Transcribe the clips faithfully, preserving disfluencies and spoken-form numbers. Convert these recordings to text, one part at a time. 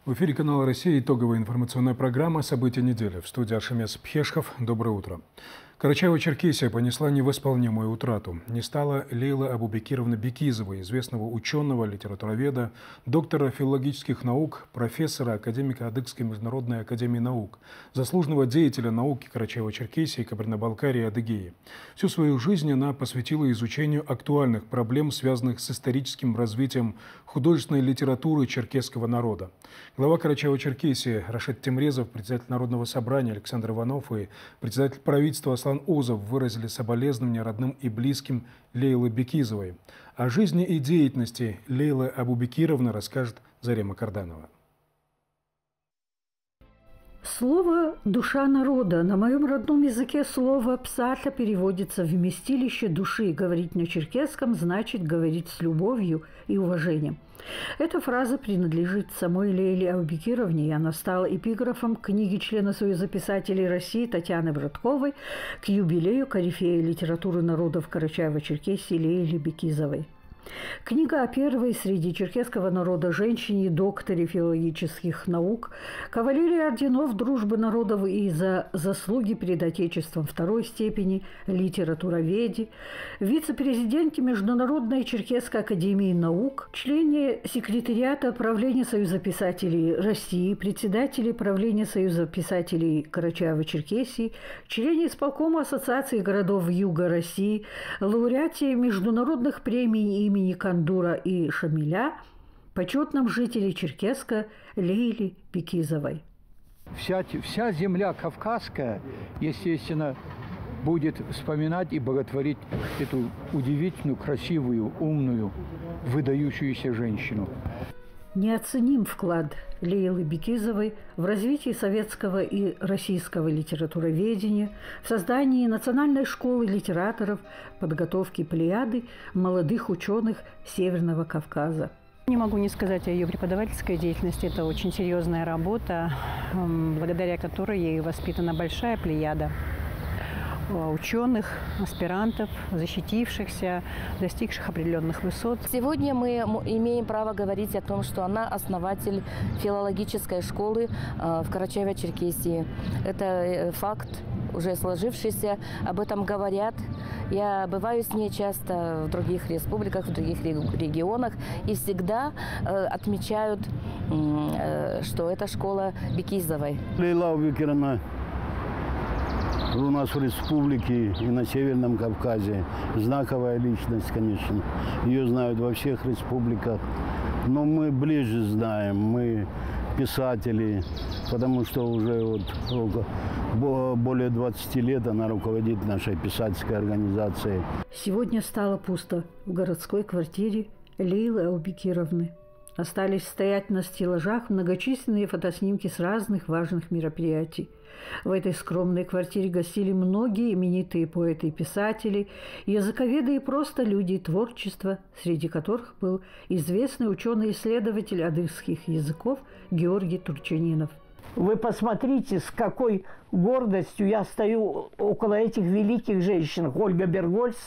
В эфире канала «Россия» итоговая информационная программа «События недели». В студии Аршемес Пхешхов. Доброе утро. Карачаево-Черкесия понесла невосполнимую утрату. Не стало Лейлы Абубекировны Бекизовой, известного ученого, литературоведа, доктора филологических наук, профессора, академика Адыгской международной академии наук, заслуженного деятеля науки Карачаево-Черкесии, Кабардино-Балкарии и Адыгеи. Всю свою жизнь она посвятила изучению актуальных проблем, связанных с историческим развитием художественной литературы черкесского народа. Глава Карачаево-Черкесии Рашид Темрезов, председатель Народного собрания Александр Иванов и председатель правительства Аслан Узов выразили соболезнования родным и близким Лейлы Бекизовой. О жизни и деятельности Лейлы Абубекировны расскажет Зарема Карданова. Слово «душа народа» на моем родном языке слово «псата» переводится в «вместилище души». Говорить на черкесском значит говорить с любовью и уважением. Эта фраза принадлежит самой Лейле Абубекировне, и она стала эпиграфом книги члена Союза писателей России Татьяны Братковой к юбилею корифея литературы народов Карачаево-Черкесии Лейлы Бекизовой. Книга о первой среди черкесского народа женщине, докторе филологических наук, кавалерии орденов Дружбы народов и за заслуги перед Отечеством второй степени, литературоведе, вице-президенте Международной черкесской академии наук, члене секретариата правления Союза писателей России, председателе правления Союза писателей Карачаево-Черкесии, члене исполкома Ассоциации городов Юга России, лауреате международных премий имени Кандура и Шамиля, почетном жителе Черкеска Лейле Бекизовой. Вся, вся земля кавказская, естественно, будет вспоминать и боготворить эту удивительную, красивую, умную, выдающуюся женщину. Неоценим вклад Лейлы Бекизовой в развитии советского и российского литературоведения, в создании национальной школы литераторов, подготовке плеяды молодых ученых Северного Кавказа. Не могу не сказать о ее преподавательской деятельности. Это очень серьезная работа, благодаря которой ей воспитана большая плеяда ученых, аспирантов, защитившихся, достигших определенных высот. Сегодня мы имеем право говорить о том, что она основатель филологической школы в Карачаево-Черкесии. Это факт уже сложившийся, об этом говорят. Я бываю с ней часто в других республиках, в других регионах, и всегда отмечают, что это школа Бекизовой. Лейла Абубекировна у нас в республике и на Северном Кавказе знаковая личность, конечно. Ее знают во всех республиках. Но мы ближе знаем, мы писатели, потому что уже вот более двадцати лет она руководит нашей писательской организацией. Сегодня стало пусто в городской квартире Лейлы Абубекировны. Остались стоять на стеллажах многочисленные фотоснимки с разных важных мероприятий. В этой скромной квартире гостили многие именитые поэты и писатели, языковеды и просто люди творчества, среди которых был известный ученый-исследователь адыгских языков Георгий Турчанинов. Вы посмотрите, с какой гордостью я стою около этих великих женщин. Ольга Бергольц,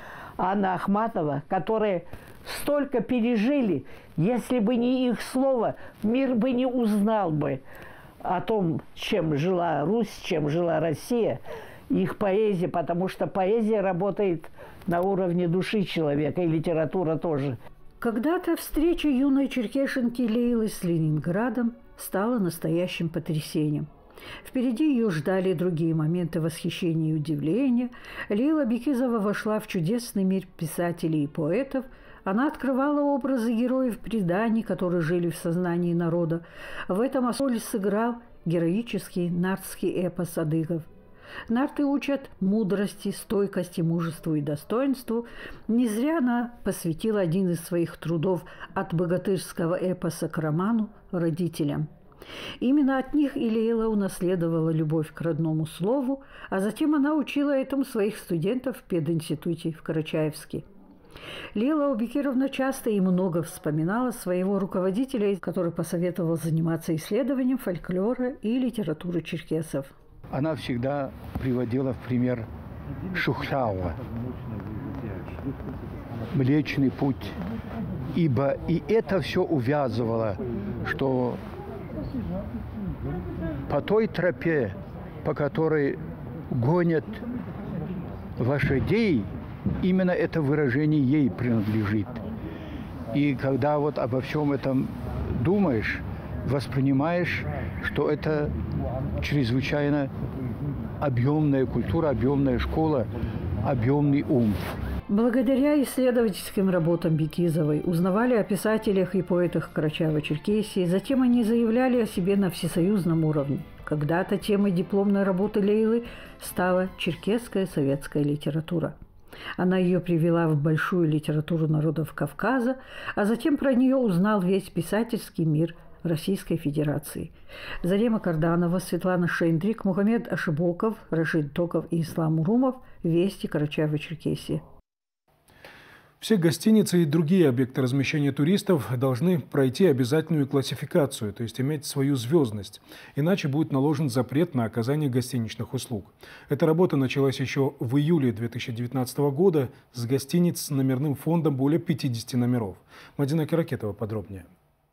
Анна Ахматова, которые столько пережили. Если бы не их слово, мир бы не узнал бы о том, чем жила Русь, чем жила Россия, их поэзия, потому что поэзия работает на уровне души человека, и литература тоже. Когда-то встреча юной черкешенки Лейлы с Ленинградом стала настоящим потрясением. Впереди ее ждали другие моменты восхищения и удивления. Лейла Бекизова вошла в чудесный мир писателей и поэтов. Она открывала образы героев преданий, которые жили в сознании народа. В этом роль сыграл героический нартский эпос адыгов. Нарты учат мудрости, стойкости, мужеству и достоинству. Не зря она посвятила один из своих трудов от богатырского эпоса к роману родителям. Именно от них и Лейла унаследовала любовь к родному слову, а затем она учила этому своих студентов в пединституте в Карачаевске. Лейла Абубекировна часто и много вспоминала своего руководителя, который посоветовал заниматься исследованием фольклора и литературы черкесов. Она всегда приводила в пример Шухрауа, Млечный путь, ибо и это все увязывало, что по той тропе, по которой гонят лошадей, именно это выражение ей принадлежит. И когда вот обо всем этом думаешь, воспринимаешь, что это чрезвычайно объемная культура, объемная школа, объемный ум. Благодаря исследовательским работам Бекизовой узнавали о писателях и поэтах Карачаево-Черкесии, затем они заявляли о себе на всесоюзном уровне. Когда-то темой дипломной работы Лейлы стала черкесская советская литература. Она ее привела в большую литературу народов Кавказа, а затем про нее узнал весь писательский мир Российской Федерации. Зарема Карданова, Светлана Шендрик, Мухаммед Ашибоков, Рашид Токов и Ислам Урумов. Вести, Карачаево-Черкесия. Все гостиницы и другие объекты размещения туристов должны пройти обязательную классификацию, то есть иметь свою звездность. Иначе будет наложен запрет на оказание гостиничных услуг. Эта работа началась еще в июле две тысячи девятнадцатого года с гостиниц с номерным фондом более пятидесяти номеров. Мадина Каракетова подробнее.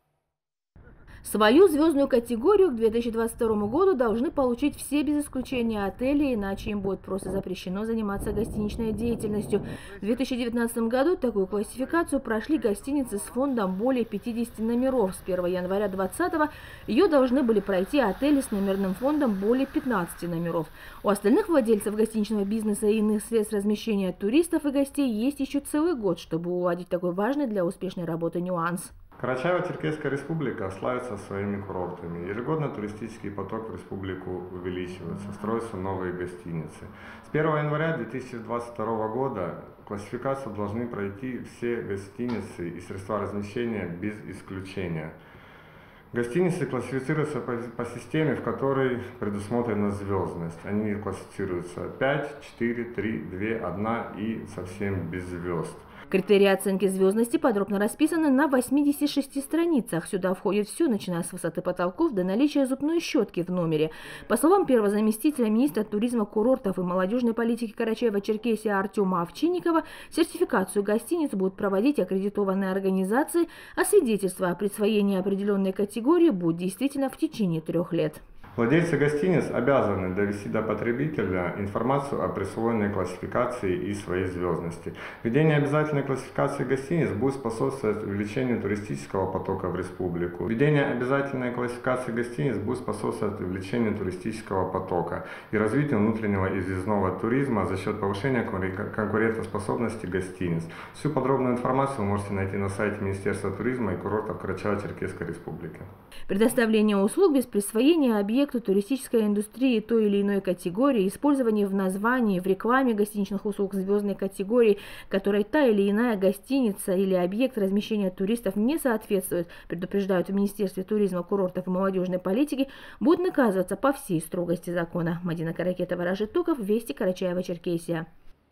Свою звездную категорию к две тысячи двадцать второму году должны получить все без исключения отели, иначе им будет просто запрещено заниматься гостиничной деятельностью. В две тысячи девятнадцатом году такую классификацию прошли гостиницы с фондом более пятидесяти номеров. С первого января две тысячи двадцатого ее должны были пройти отели с номерным фондом более пятнадцати номеров. У остальных владельцев гостиничного бизнеса и иных средств размещения туристов и гостей есть еще целый год, чтобы уладить такой важный для успешной работы нюанс. Карачаево-Черкесская республика славится своими курортами. Ежегодно туристический поток в республику увеличивается, строятся новые гостиницы. С первого января две тысячи двадцать второго года классификацию должны пройти все гостиницы и средства размещения без исключения. Гостиницы классифицируются по, по системе, в которой предусмотрена звездность. Они классифицируются пять, четыре, три, два, одна и совсем без звезд. Критерии оценки звездности подробно расписаны на восьмидесяти шести страницах. Сюда входит все, начиная с высоты потолков до наличия зубной щетки в номере. По словам первого заместителя министра туризма, курортов и молодежной политики Карачаево-Черкесии Артема Овчинникова, сертификацию гостиниц будут проводить аккредитованные организации, а свидетельство о присвоении определенной категории будет действительно в течение трех лет. Владельцы гостиниц обязаны довести до потребителя информацию о присвоенной классификации и своей звездности. Введение обязательной классификации гостиниц будет способствовать увеличению туристического потока в республику. Введение обязательной классификации гостиниц будет способствовать увеличению туристического потока и развитию внутреннего и въездного туризма за счет повышения конкурентоспособности гостиниц. Всю подробную информацию вы можете найти на сайте Министерства туризма и курортов Карачаево-Черкесской республики. Предоставление услуг без присвоения объекта туристической индустрии той или иной категории, использование в названии, в рекламе гостиничных услуг звездной категории, которой та или иная гостиница или объект размещения туристов не соответствует, предупреждают в Министерстве туризма, курортов и молодежной политики, будет наказываться по всей строгости закона. Мадина Каракетова, Рашид Токов, Вести, Карачаево-Черкесия.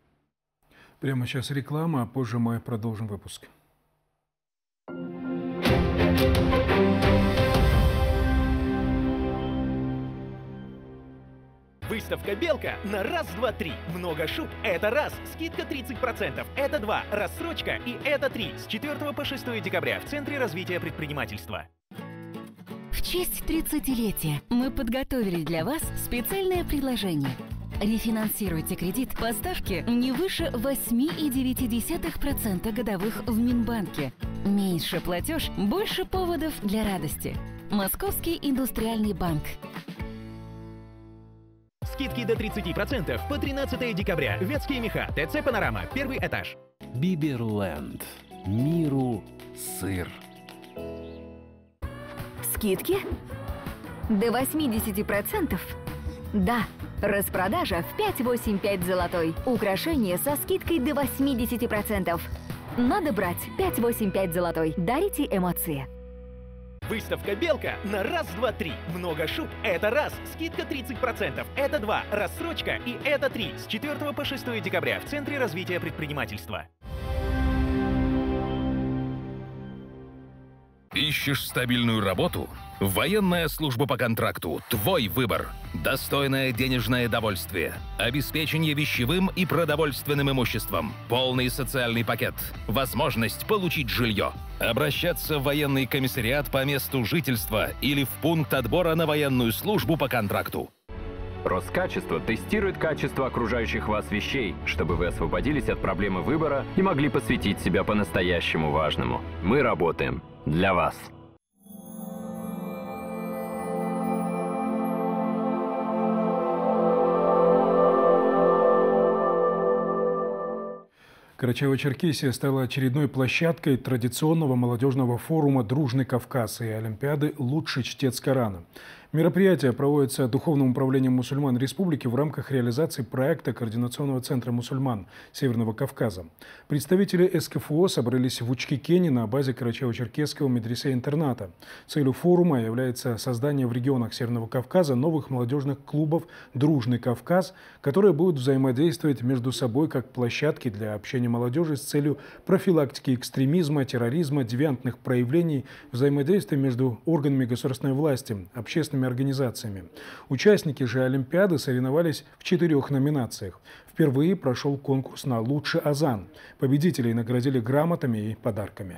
Прямо сейчас реклама, а позже мы продолжим выпуск. Выставка «Белка» на раз, два, три. Много шуб – это раз. Скидка тридцать процентов – это два. Рассрочка и это три. С четвёртого по шестое декабря в Центре развития предпринимательства. В честь тридцатилетия мы подготовили для вас специальное предложение. Рефинансируйте кредит по ставке не выше восемь целых девять десятых процента годовых в Минбанке. Меньше платеж, больше поводов для радости. Московский индустриальный банк. Скидки до тридцати процентов по тринадцатое декабря. Ветские меха, ТЦ «Панорама», первый этаж. Биберленд. Миру сыр. Скидки? До восьмидесяти процентов? Да. Распродажа в пять восемь пять золотой. Украшения со скидкой до восьмидесяти процентов. Надо брать пять восемь пять золотой. Дарите эмоции. Выставка «Белка» на раз, два, три. Много шуб – это раз. Скидка тридцать процентов – это два. Рассрочка и это три. С четвёртого по шестое декабря в Центре развития предпринимательства. Ищешь стабильную работу? Военная служба по контракту – твой выбор. Достойное денежное довольствие, обеспечение вещевым и продовольственным имуществом, полный социальный пакет, возможность получить жилье. Обращаться в военный комиссариат по месту жительства или в пункт отбора на военную службу по контракту. Роскачество тестирует качество окружающих вас вещей, чтобы вы освободились от проблемы выбора и могли посвятить себя по-настоящему важному. Мы работаем для вас. Карачаево-Черкесия стала очередной площадкой традиционного молодежного форума «Дружный Кавказ» и Олимпиады «Лучший чтец Корана». Мероприятие проводится Духовным управлением мусульман республики в рамках реализации проекта Координационного центра мусульман Северного Кавказа. Представители эс ка эф о собрались в Учкикене на базе Карачаево-Черкесского медресе-интерната. Целью форума является создание в регионах Северного Кавказа новых молодежных клубов «Дружный Кавказ», которые будут взаимодействовать между собой как площадки для общения молодежи с целью профилактики экстремизма, терроризма, девиантных проявлений, взаимодействия между органами государственной власти, общественными организациями. Участники же Олимпиады соревновались в четырех номинациях. Впервые прошел конкурс на лучший азан. Победителей наградили грамотами и подарками.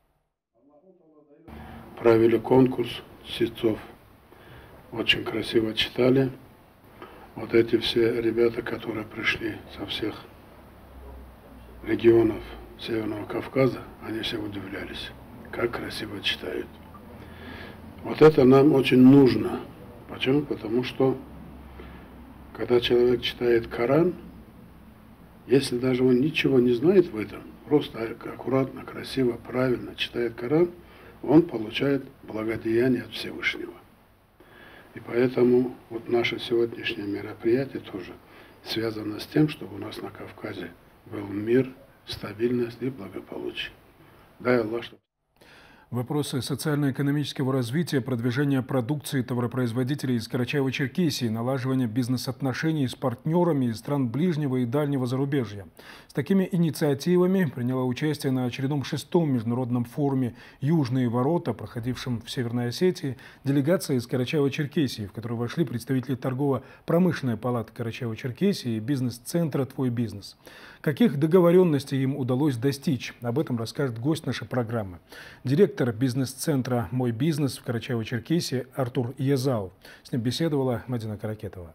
Провели конкурс чтецов. Очень красиво читали. Вот эти все ребята, которые пришли со всех регионов Северного Кавказа, они все удивлялись, как красиво читают. Вот это нам очень нужно. Почему? Потому что, когда человек читает Коран, если даже он ничего не знает в этом, просто аккуратно, красиво, правильно читает Коран, он получает благодеяние от Всевышнего. И поэтому вот наше сегодняшнее мероприятие тоже связано с тем, чтобы у нас на Кавказе был мир, стабильность и благополучие. Дай Аллах, чтобы... Вопросы социально-экономического развития, продвижения продукции товаропроизводителей из Карачаево-Черкесии, налаживания бизнес-отношений с партнерами из стран ближнего и дальнего зарубежья. С такими инициативами приняла участие на очередном шестом международном форуме «Южные ворота», проходившем в Северной Осетии, делегация из Карачаево-Черкесии, в которую вошли представители торгово-промышленной палаты Карачаево-Черкесии и бизнес-центра «Твой бизнес». Каких договоренностей им удалось достичь? Об этом расскажет гость нашей программы. Директор бизнес-центра «Мой бизнес» в Карачаево-Черкесии Артур Язау. С ним беседовала Мадина Каракетова.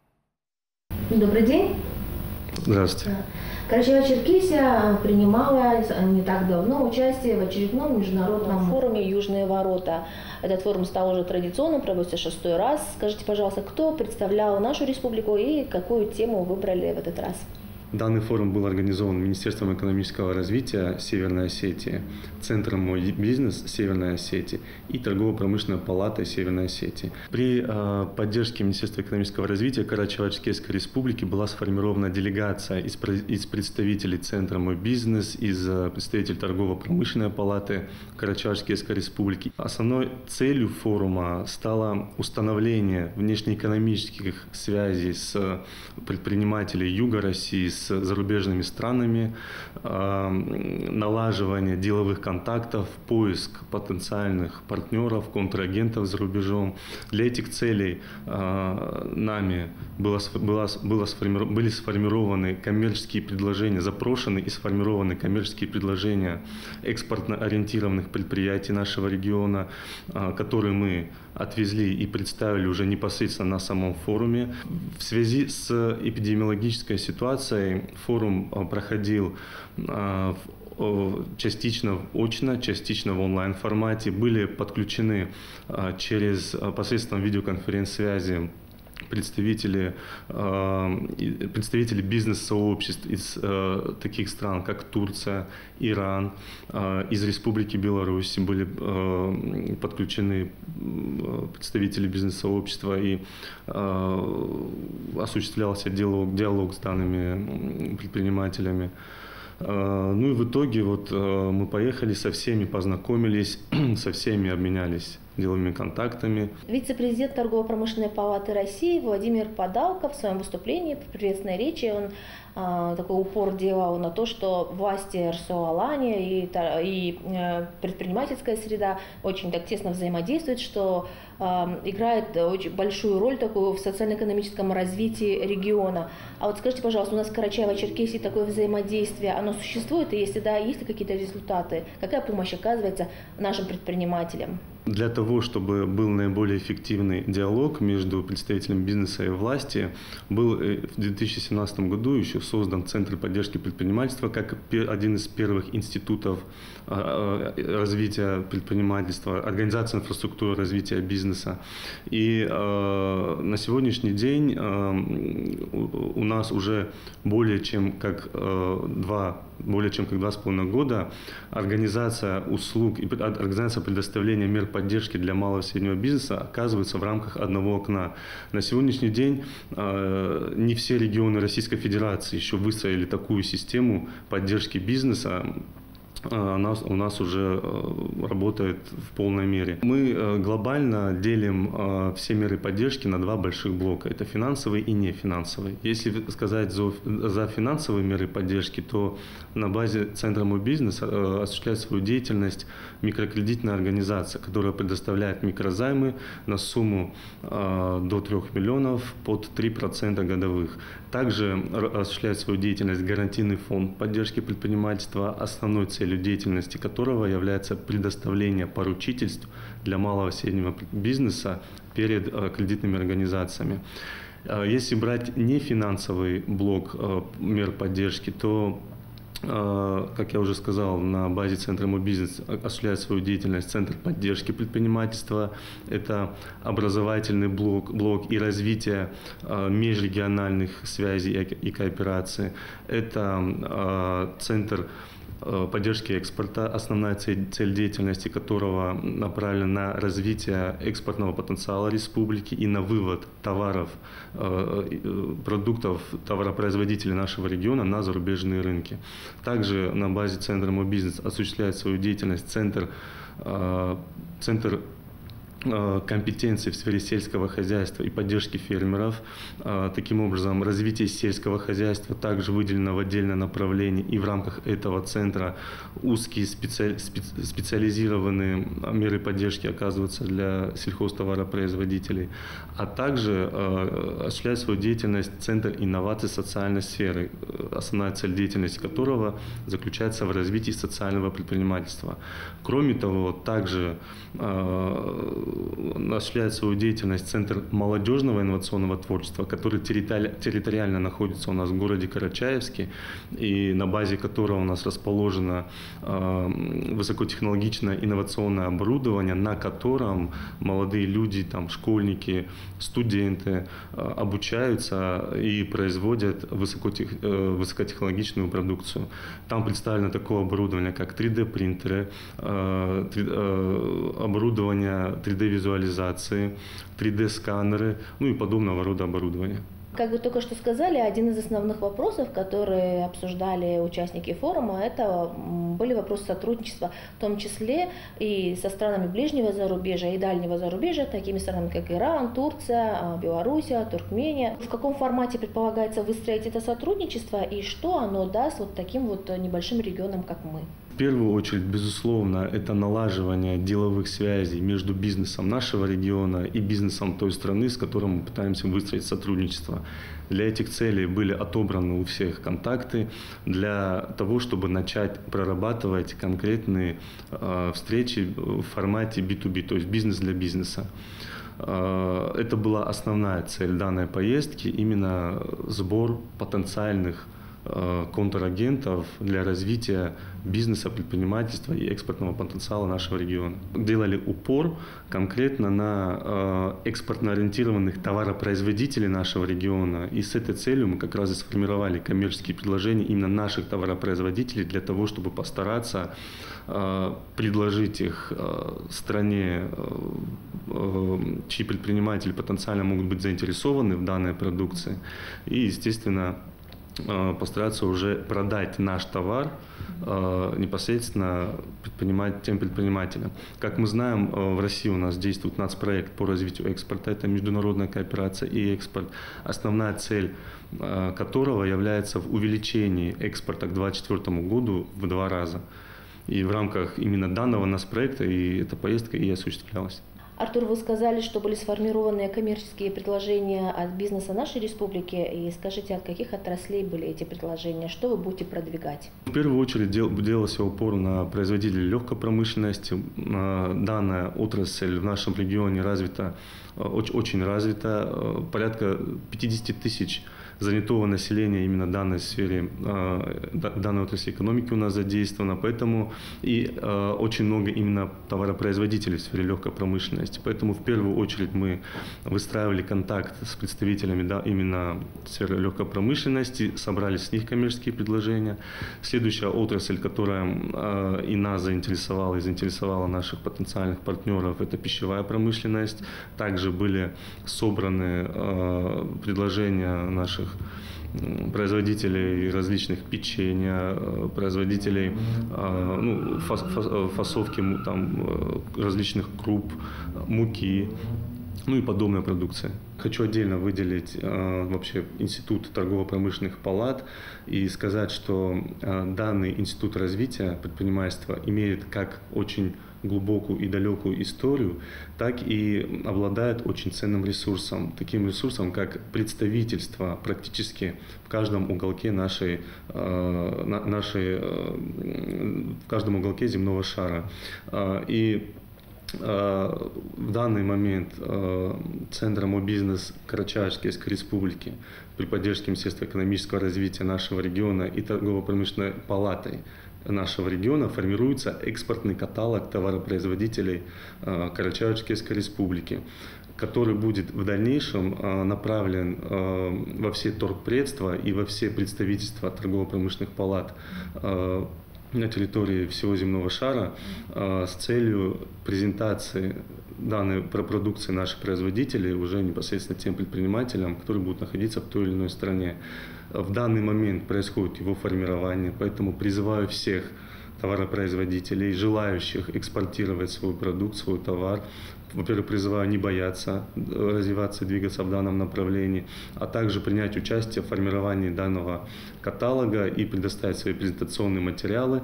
Добрый день. Здравствуйте. Карачаево-Черкесия принимала не так давно участие в очередном международном форуме «Южные ворота». Этот форум стал уже традиционным, проводится шестой раз. Скажите, пожалуйста, кто представлял нашу республику и какую тему выбрали в этот раз? Данный форум был организован Министерством экономического развития Северной Осетии, Центром «Мой бизнес» Северной Осетии и Торгово-промышленной палатой Северной Осетии. При э, поддержке Министерства экономического развития Карачаево-Черкесской республики была сформирована делегация из, из представителей Центра «Мой бизнес», из э, представителей Торгово-промышленной палаты Карачаево-Черкесской республики. Основной целью форума стало установление внешнеэкономических связей с предпринимателями Юга России, с с зарубежными странами, налаживание деловых контактов, поиск потенциальных партнеров, контрагентов за рубежом. Для этих целей нами было, было, было сформировано, были сформированы коммерческие предложения, запрошены и сформированы коммерческие предложения экспортно ориентированных предприятий нашего региона, которые мы отвезли и представили уже непосредственно на самом форуме. В связи с эпидемиологической ситуацией форум проходил частично очно, частично в онлайн-формате. Были подключены через посредством видеоконференц-связи представители, представители бизнес-сообществ из таких стран, как Турция, Иран, из Республики Беларусь были подключены представители бизнес-сообщества и осуществлялся диалог, диалог с данными предпринимателями. Ну и в итоге вот мы поехали со всеми, познакомились, со всеми обменялись деловыми контактами. Вице-президент Торгово-промышленной палаты России Владимир Подалко в своем выступлении, в приветственной речи, он э, такой упор делал на то, что власти эр эс о Алания и, и э, предпринимательская среда очень так тесно взаимодействуют, что э, играет очень большую роль такую в социально-экономическом развитии региона. А вот скажите, пожалуйста, у нас в Карачаево-Черкесии такое взаимодействие, оно существует? И если да, есть ли какие-то результаты? Какая помощь оказывается нашим предпринимателям? Для того, чтобы был наиболее эффективный диалог между представителями бизнеса и власти, был в две тысячи семнадцатом году еще создан Центр поддержки предпринимательства как один из первых институтов развития предпринимательства, организация инфраструктуры развития бизнеса. И э, на сегодняшний день э, у нас уже более чем как э, два более чем как два с половиной года организация услуг и организация предоставления мер поддержки для малого и среднего бизнеса оказывается в рамках одного окна. На сегодняшний день э, не все регионы Российской Федерации еще выстроили такую систему поддержки бизнеса. У нас, у нас уже работает в полной мере. Мы глобально делим все меры поддержки на два больших блока. Это финансовый и нефинансовый. Если сказать за, за финансовые меры поддержки, то на базе Центра «Мой бизнес» осуществляет свою деятельность микрокредитная организация, которая предоставляет микрозаймы на сумму до трёх миллионов под три процента годовых. Также осуществляет свою деятельность гарантийный фонд поддержки предпринимательства, основной целью деятельности которого является предоставление поручительств для малого и среднего бизнеса перед кредитными организациями. Если брать нефинансовый блок мер поддержки, то, как я уже сказал, на базе Центра «Мой бизнес» осуществляет свою деятельность Центр поддержки предпринимательства. Это образовательный блок, блок и развитие межрегиональных связей и кооперации. Это Центр поддержки экспорта, основная цель, цель деятельности которого направлена на развитие экспортного потенциала республики и на вывод товаров, продуктов, товаропроизводителей нашего региона на зарубежные рынки. Также на базе Центра «Мой бизнес» осуществляет свою деятельность Центр, центр компетенции в сфере сельского хозяйства и поддержки фермеров. Таким образом, развитие сельского хозяйства также выделено в отдельное направление, и в рамках этого центра узкие специ... специализированные меры поддержки оказываются для сельхозтоваропроизводителей. А также осуществляет свою деятельность Центр инноваций социальной сферы, основная цель деятельности которого заключается в развитии социального предпринимательства. Кроме того, также осуществляет свою деятельность Центр молодежного инновационного творчества, который территори- территориально находится у нас в городе Карачаевске, и на базе которого у нас расположено э, высокотехнологичное инновационное оборудование, на котором молодые люди, там, школьники, студенты э, обучаются и производят высокотех, э, высокотехнологичную продукцию. Там представлено такое оборудование, как три дэ принтеры, э, три, э, оборудование три дэ-визуализации, три дэ-сканеры, ну и подобного рода оборудования. Как вы только что сказали, один из основных вопросов, которые обсуждали участники форума, это были вопросы сотрудничества, в том числе и со странами ближнего зарубежья и дальнего зарубежья, такими странами, как Иран, Турция, Белоруссия, Туркмения. В каком формате предполагается выстроить это сотрудничество и что оно даст вот таким вот небольшим регионам, как мы? В первую очередь, безусловно, это налаживание деловых связей между бизнесом нашего региона и бизнесом той страны, с которой мы пытаемся выстроить сотрудничество. Для этих целей были отобраны у всех контакты для того, чтобы начать прорабатывать конкретные э, встречи в формате би ту би, то есть бизнес для бизнеса. Э, это была основная цель данной поездки, именно сбор потенциальных контрагентов для развития бизнеса, предпринимательства и экспортного потенциала нашего региона. Делали упор конкретно на экспортно ориентированных товаропроизводителей нашего региона. И с этой целью мы как раз и сформировали коммерческие предложения именно наших товаропроизводителей для того, чтобы постараться предложить их стране, чьи предприниматели потенциально могут быть заинтересованы в данной продукции. И, естественно, постараться уже продать наш товар непосредственно предпринимать, тем предпринимателям. Как мы знаем, в России у нас действует нацпроект по развитию экспорта, это международная кооперация и экспорт, основная цель которого является в увеличении экспорта к две тысячи двадцать четвёртому году в два раза. И в рамках именно данного нацпроекта и эта поездка и осуществлялась. Артур, вы сказали, что были сформированы коммерческие предложения от бизнеса нашей республики. И скажите, от каких отраслей были эти предложения? Что вы будете продвигать? В первую очередь дел, делался упор на производителей легкой промышленности. Данная отрасль в нашем регионе развита, очень, очень развита. Порядка пятьдесят тысяч занятого населения именно данной сфере, данной отрасли экономики у нас задействовано, поэтому и очень много именно товаропроизводителей в сфере легкой промышленности. Поэтому в первую очередь мы выстраивали контакт с представителями да, именно сферы легкой промышленности, собрали с них коммерческие предложения. Следующая отрасль, которая и нас заинтересовала, и заинтересовала наших потенциальных партнеров, это пищевая промышленность. Также были собраны предложения наших производителей различных печенья, производителей ну, фасовки там, различных круп, муки, ну и подобная продукция. Хочу отдельно выделить э, вообще Институт торгово-промышленных палат и сказать, что э, данный Институт развития предпринимательства имеет как очень глубокую и далекую историю, так и обладает очень ценным ресурсом, таким ресурсом, как представительство практически в каждом уголке нашей, э, нашей э, в каждом уголке земного шара. Э, и в данный момент Центром о бизнес Карачаевской республики при поддержке Министерства экономического развития нашего региона и торгово-промышленной палатой нашего региона формируется экспортный каталог товаропроизводителей Карачаевской республики, который будет в дальнейшем направлен во все торгпредства и во все представительства торгово-промышленных палат на территории всего земного шара э, с целью презентации данной продукции наших производителей уже непосредственно тем предпринимателям, которые будут находиться в той или иной стране. В данный момент происходит его формирование, поэтому призываю всех товаропроизводителей, желающих экспортировать свой продукт, свой товар. Во-первых, призываю не бояться развиваться, двигаться в данном направлении, а также принять участие в формировании данного каталога и предоставить свои презентационные материалы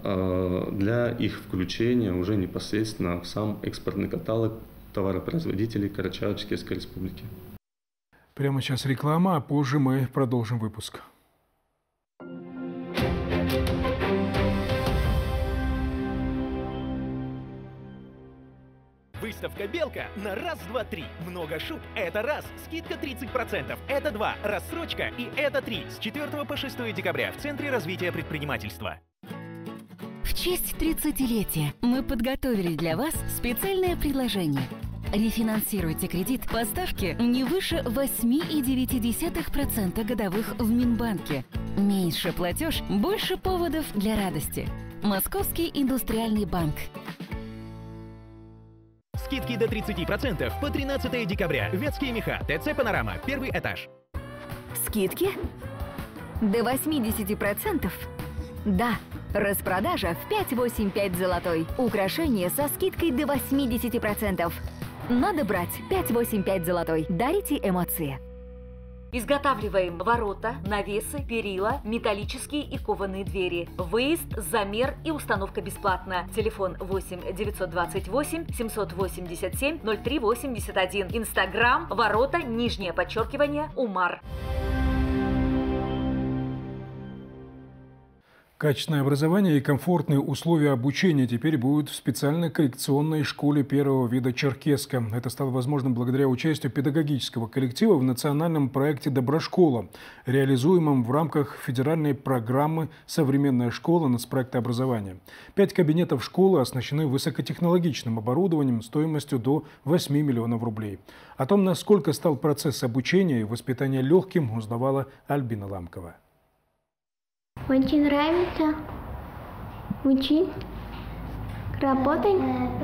для их включения уже непосредственно в сам экспортный каталог товаропроизводителей Карачаево-Черкесской республики. Прямо сейчас реклама, а позже мы продолжим выпуск. Выставка «Белка» на раз, два, три. Много шуб – это раз. Скидка тридцать процентов – это два. Рассрочка и это три. С четвёртого по шестое декабря в Центре развития предпринимательства. В честь тридцатилетия мы подготовили для вас специальное предложение. Рефинансируйте кредит по ставке не выше восемь целых девять десятых процента годовых в Минбанке. Меньше платеж, больше поводов для радости. Московский индустриальный банк. Скидки до тридцати процентов по тринадцатое декабря. Вятские меха, ТЦ «Панорама», первый этаж. Скидки? До восьмидесяти процентов? Да. Распродажа в пять восемь пять золотой. Украшения со скидкой до восьмидесяти процентов. Надо брать пять восемь пять золотой. Дарите эмоции. Изготавливаем ворота, навесы, перила, металлические и кованые двери. Выезд, замер и установка бесплатна. Телефон восемь девятьсот двадцать восемь семьсот восемьдесят семь ноль три восемьдесят один. Инстаграм, ворота, нижнее подчеркивание, Умар. Качественное образование и комфортные условия обучения теперь будут в специальной коррекционной школе первого вида Черкесска. Это стало возможным благодаря участию педагогического коллектива в национальном проекте «Доброшкола», реализуемом в рамках федеральной программы «Современная школа» нацпроекта образования. Пять кабинетов школы оснащены высокотехнологичным оборудованием стоимостью до восьми миллионов рублей. О том, насколько стал процесс обучения и воспитания легким, узнавала Альбина Ламкова. Очень нравится учить, работать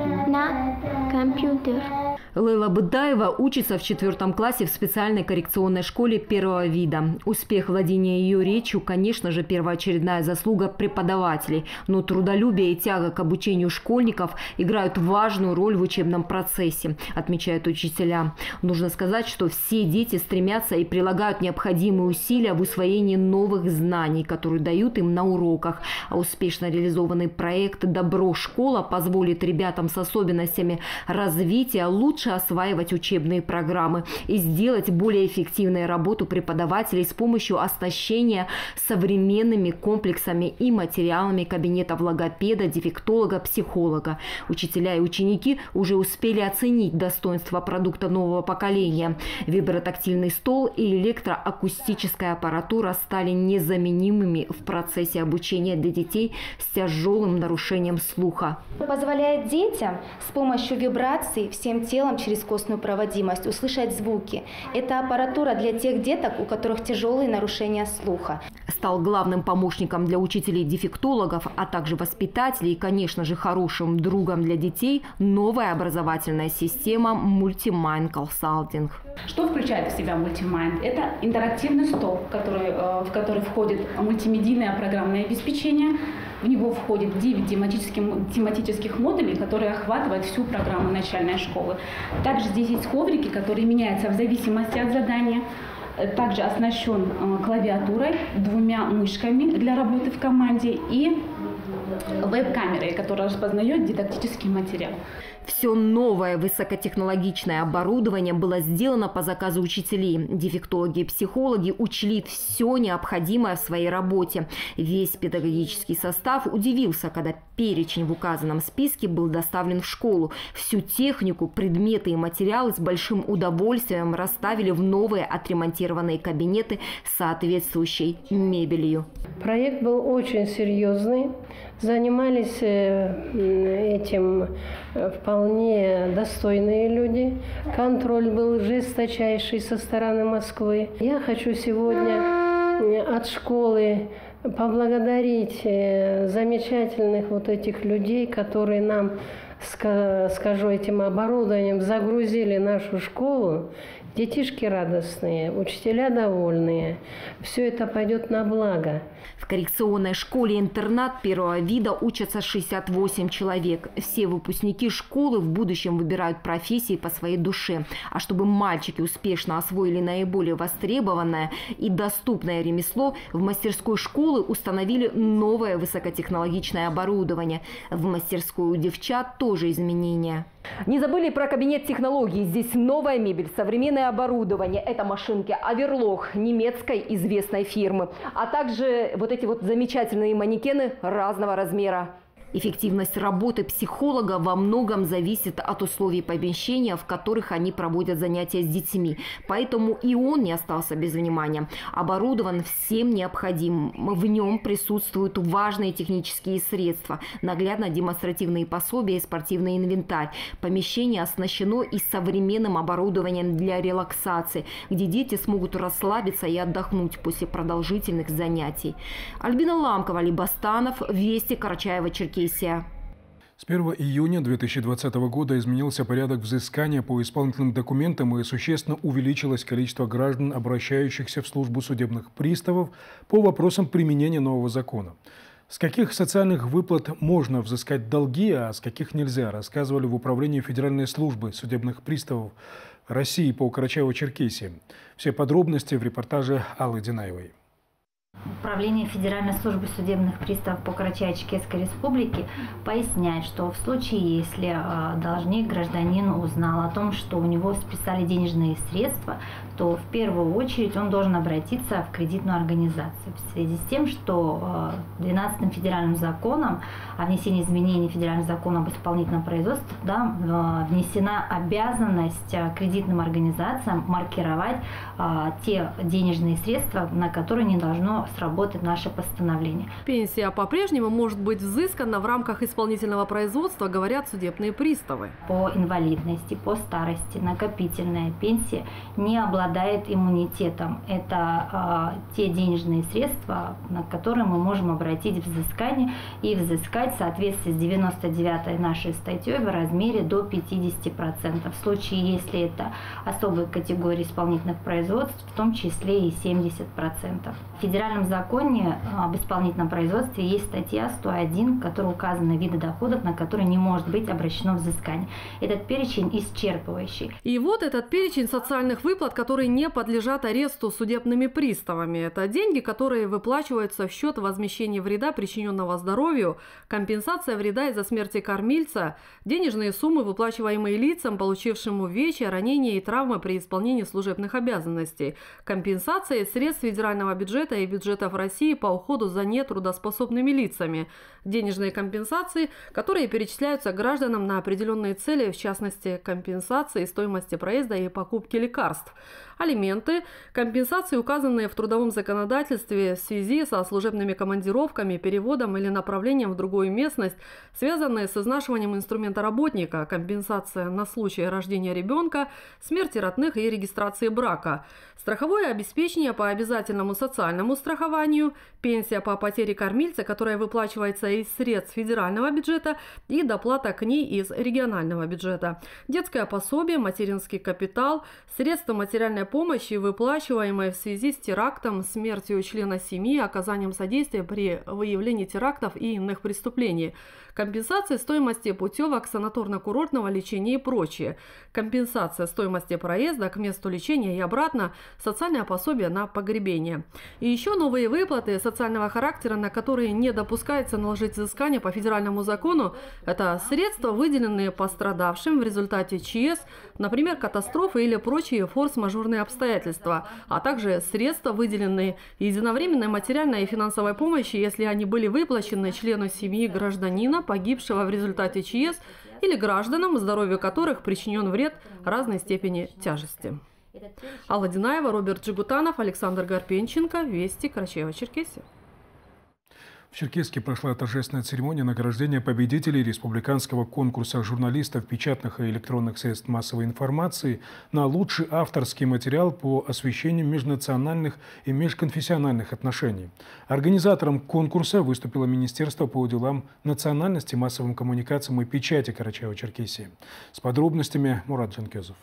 на компьютер. Лейла Быдаева учится в четвертом классе в специальной коррекционной школе первого вида. Успех владения ее речью, конечно же, первоочередная заслуга преподавателей. Но трудолюбие и тяга к обучению школьников играют важную роль в учебном процессе, отмечают учителя. Нужно сказать, что все дети стремятся и прилагают необходимые усилия в усвоении новых знаний, которые дают им на уроках. А успешно реализованный проект «Добро школа» позволит ребятам с особенностями развития лучше осваивать учебные программы и сделать более эффективную работу преподавателей с помощью оснащения современными комплексами и материалами кабинетов логопеда, дефектолога, психолога. Учителя и ученики уже успели оценить достоинства продукта нового поколения. Вибротактильный стол и электроакустическая аппаратура стали незаменимыми в процессе обучения для детей с тяжелым нарушением слуха. Позволяет детям с помощью вибраций всем телом через костную проводимость услышать звуки. Это аппаратура для тех деток, у которых тяжелые нарушения слуха. Стал главным помощником для учителей-дефектологов, а также воспитателей и, конечно же, хорошим другом для детей новая образовательная система Multimind Consulting. Что включает в себя Multimind? Это интерактивный стол, который, в который входит мультимедийное программное обеспечение. В него входит девять тематических, тематических модулей, которые охватывают всю программу начальной школы. Также здесь есть коврики, которые меняются в зависимости от задания. Также оснащен клавиатурой, двумя мышками для работы в команде и веб-камерой, которая распознает дидактический материал. Все новое высокотехнологичное оборудование было сделано по заказу учителей. Дефектологи и психологи учли все необходимое в своей работе. Весь педагогический состав удивился, когда перечень в указанном списке был доставлен в школу. Всю технику, предметы и материалы с большим удовольствием расставили в новые отремонтированные кабинеты с соответствующей мебелью. Проект был очень серьезный. Занимались этим вполне достойные люди. Контроль был жесточайший со стороны Москвы. Я хочу сегодня от школы поблагодарить замечательных вот этих людей, которые нам, скажу, этим оборудованием загрузили нашу школу. Детишки радостные, учителя довольные. Все это пойдет на благо. В коррекционной школе-интернат первого вида учатся шестьдесят восемь человек. Все выпускники школы в будущем выбирают профессии по своей душе. А чтобы мальчики успешно освоили наиболее востребованное и доступное ремесло, в мастерской школы установили новое высокотехнологичное оборудование. В мастерской у девчат тоже изменения. Не забыли про кабинет технологий. Здесь новая мебель, современное оборудование. Это машинки Оверлох немецкой известной фирмы. А также вот эти вот замечательные манекены разного размера. Эффективность работы психолога во многом зависит от условий помещения, в которых они проводят занятия с детьми. Поэтому и он не остался без внимания. Оборудован всем необходимым. В нем присутствуют важные технические средства, наглядно-демонстративные пособия и спортивный инвентарь. Помещение оснащено и современным оборудованием для релаксации, где дети смогут расслабиться и отдохнуть после продолжительных занятий. Альбина Ламкова, Либастанов, Вести, Карачаево-Черкесия. С первого июня две тысячи двадцатого года изменился порядок взыскания по исполнительным документам и существенно увеличилось количество граждан, обращающихся в службу судебных приставов по вопросам применения нового закона. С каких социальных выплат можно взыскать долги, а с каких нельзя, рассказывали в Управлении Федеральной службы судебных приставов России по Карачаево-Черкесии. Все подробности в репортаже Аллы Динаевой. Управление Федеральной службы судебных приставов по Карачаево-Черкесской республике поясняет, что в случае, если должник, гражданин, узнал о том, что у него списали денежные средства, то в первую очередь он должен обратиться в кредитную организацию. В связи с тем, что двенадцатым федеральным законом о внесении изменений в федеральный закон об исполнительном производстве, да, внесена обязанность кредитным организациям маркировать те денежные средства, на которые не должно должно сработать наше постановление. Пенсия по-прежнему может быть взыскана в рамках исполнительного производства, говорят судебные приставы. По инвалидности, по старости, накопительная пенсия не обладает иммунитетом. Это э, те денежные средства, на которые мы можем обратить взыскание и взыскать в соответствии с девяносто девятой нашей статьей в размере до пятидесяти процентов. В случае, если это особые категории исполнительных производств, в том числе и семьдесят процентов. В федеральном законе об исполнительном производстве есть статья сто один, в которой указаны виды доходов, на которые не может быть обращено взыскание. Этот перечень исчерпывающий. И вот этот перечень социальных выплат, которые не подлежат аресту судебными приставами. Это деньги, которые выплачиваются в счет возмещения вреда, причиненного здоровью, компенсация вреда из-за смерти кормильца, денежные суммы, выплачиваемые лицам, получившим увечья, ранения и травмы при исполнении служебных обязанностей, компенсация средств федерального бюджета и бюджетов России по уходу за нетрудоспособными лицами, денежные компенсации, которые перечисляются гражданам на определенные цели, в частности, компенсации стоимости проезда и покупки лекарств, алименты, компенсации, указанные в трудовом законодательстве в связи со служебными командировками, переводом или направлением в другую местность, связанные с изнашиванием инструмента работника, компенсация на случай рождения ребенка, смерти родных и регистрации брака, страховое обеспечение по обязательному социальному страхованию, пенсия по потере кормильца, которая выплачивается из средств федерального бюджета, и доплата к ней из регионального бюджета, детское пособие, материнский капитал, средства материальной помощи, выплачиваемые в связи с терактом, смертью члена семьи, оказанием содействия при выявлении терактов и иных преступлений, компенсация стоимости путевок санаторно-курортного лечения и прочее, компенсация стоимости проезда к месту лечения и обратно, социальное пособие на погребение. И еще новые выплаты социального характера, на которые не допускается наложить взыскание по федеральному закону, это средства, выделенные пострадавшим в результате ЧС, например, катастрофы или прочие форс-мажорные обстоятельства, а также средства, выделенные единовременной материальной и финансовой помощи, если они были выплачены члену семьи гражданина, погибшего в результате ЧС, или гражданам, здоровью которых причинен вред разной степени тяжести. Алла Динаева, Роберт Джигутанов, Александр Гарпенченко. Вести, Карачаево-Черкесия. В Черкесске прошла торжественная церемония награждения победителей республиканского конкурса журналистов печатных и электронных средств массовой информации на лучший авторский материал по освещению межнациональных и межконфессиональных отношений. Организатором конкурса выступило Министерство по делам национальности, массовым коммуникациям и печати Карачаево-Черкесии. С подробностями Мурат Жанкезов.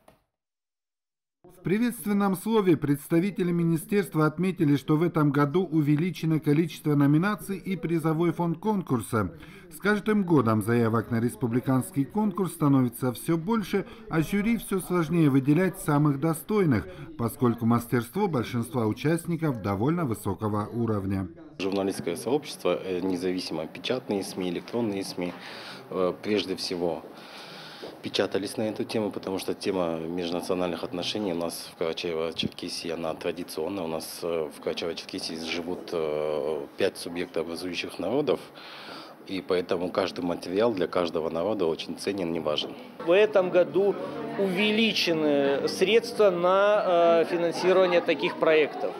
В приветственном слове представители министерства отметили, что в этом году увеличено количество номинаций и призовой фонд конкурса. С каждым годом заявок на республиканский конкурс становится все больше, а жюри все сложнее выделять самых достойных, поскольку мастерство большинства участников довольно высокого уровня. Журналистское сообщество, независимо печатные СМИ, электронные СМИ, прежде всего печатались на эту тему, потому что тема межнациональных отношений у нас в Карачаево-Черкесии, она традиционная. У нас в Карачаево-Черкесии живут пять субъектообразующих народов, и поэтому каждый материал для каждого народа очень ценен и важен. В этом году увеличены средства на финансирование таких проектов.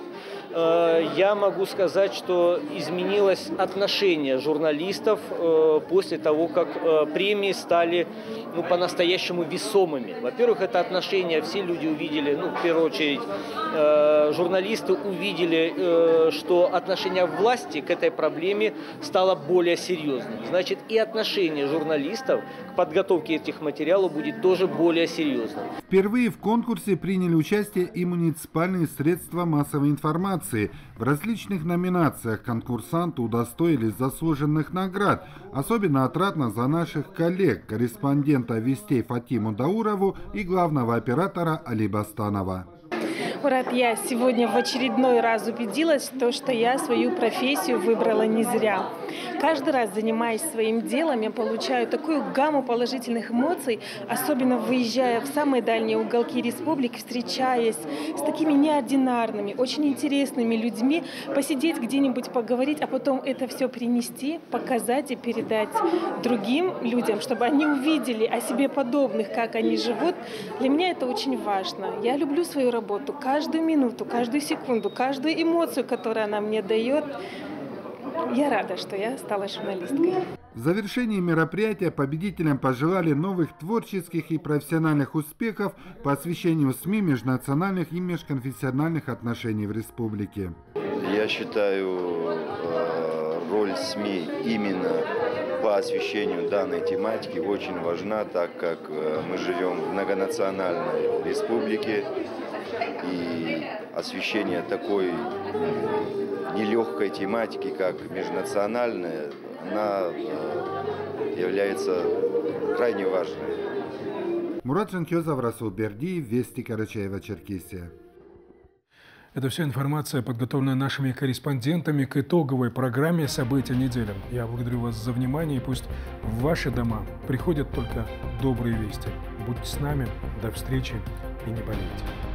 Я могу сказать, что изменилось отношение журналистов после того, как премии стали ну, по-настоящему весомыми. Во-первых, это отношение все люди увидели, ну, в первую очередь, журналисты увидели, что отношение власти к этой проблеме стало более серьезным. Значит, и отношение журналистов к подготовке этих материалов будет тоже более серьезным. Впервые в конкурсе приняли участие и муниципальные средства массовой информации. В различных номинациях конкурсанты удостоились заслуженных наград. Особенно отрадно за наших коллег, корреспондента «Вестей» Фатиму Даурову и главного оператора Али Бастанова. Мурат, я сегодня в очередной раз убедилась в том, что я свою профессию выбрала не зря. Каждый раз, занимаясь своим делом, я получаю такую гамму положительных эмоций, особенно выезжая в самые дальние уголки республики, встречаясь с такими неординарными, очень интересными людьми, посидеть где-нибудь, поговорить, а потом это все принести, показать и передать другим людям, чтобы они увидели о себе подобных, как они живут. Для меня это очень важно. Я люблю свою работу. каждую минуту, каждую секунду, каждую эмоцию, которую она мне дает. Я рада, что я стала журналисткой. В завершении мероприятия победителям пожелали новых творческих и профессиональных успехов по освещению СМИ межнациональных и межконфессиональных отношений в республике. Я считаю, роль СМИ именно по освещению данной тематики очень важна, так как мы живем в многонациональной республике, и освещение такой нелегкой тематики, как межнациональная, она является крайне важной. Мурат Жанкезов, Расул Бердиев, Вести, Карачаево-Черкесия. Это вся информация, подготовленная нашими корреспондентами к итоговой программе «События недели». Я благодарю вас за внимание, и пусть в ваши дома приходят только добрые вести. Будьте с нами, до встречи и не болейте.